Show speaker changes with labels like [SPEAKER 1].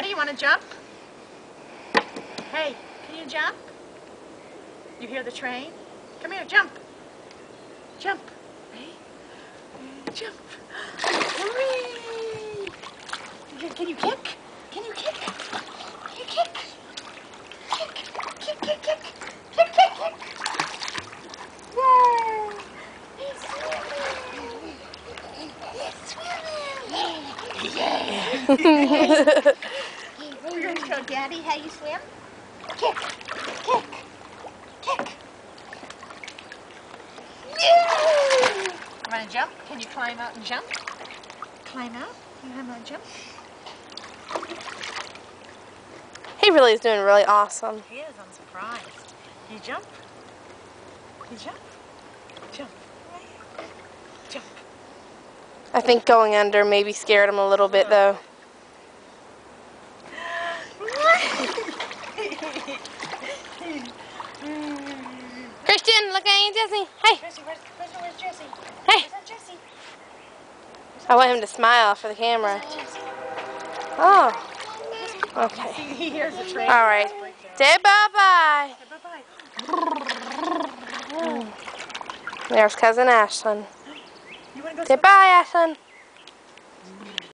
[SPEAKER 1] ready? You want to jump? Hey, can you jump? You hear the train? Come here, jump. Jump. Ready? Jump. Hooray! Can you kick? Can you kick? Can you kick? Kick, kick, kick, kick. Kick, kick, kick. Yay! He's swimming. He's swimming. Yeah. We're going to show Daddy how you swim. Kick, kick, kick. Yay! You want to jump? Can you climb out and jump? Climb out? You want to jump?
[SPEAKER 2] He really is doing really awesome.
[SPEAKER 1] He is. I'm surprised. You jump? You jump? Jump. Jump.
[SPEAKER 2] I think going under maybe scared him a little bit though. Christian, look at Aunt Jessie. Hey.
[SPEAKER 1] Where's Jessie?
[SPEAKER 2] Hey.
[SPEAKER 1] Where's Jessie?
[SPEAKER 2] I want him to smile for the camera. Oh. Okay.
[SPEAKER 1] He hears the train.
[SPEAKER 2] All right. Say bye-bye.
[SPEAKER 1] Bye-bye.
[SPEAKER 2] There's Cousin Ashlyn.
[SPEAKER 1] You want to go
[SPEAKER 2] Say bye, Ashlyn.